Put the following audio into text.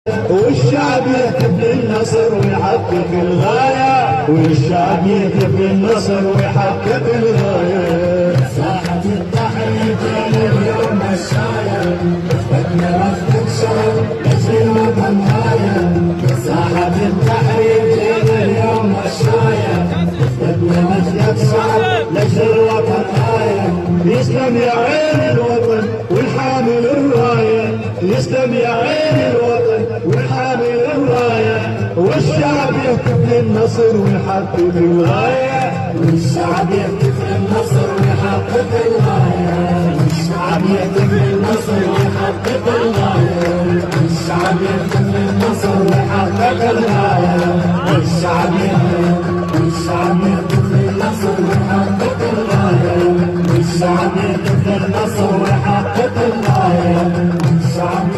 والشعب يهتف للنصر ويحقق الغاية، والشعب يهتف للنصر ويحقق الغاية. ساحة التحرير اليوم مشاية، بدنا نفذ شرف لأجل الوطن غاية. ساحة التحرير اليوم مشاية، بدنا نفذ شرف لأجل الوطن غاية. يسلم يا عين الوطن والحامل الراية، يسلم يا عين الوطن والحامل الراية. والشعب يهتف للنصر ويحقق الغاية، والشعب يهتف للنصر ويحقق الغاية. والشعب يهتف للنصر ويحقق الغاية. والشعب يهتف للنصر ويحقق الغاية. والشعب يهتف للنصر ويحقق الغاية. والشعب يهتف للنصر ويحقق الغاية. والشعب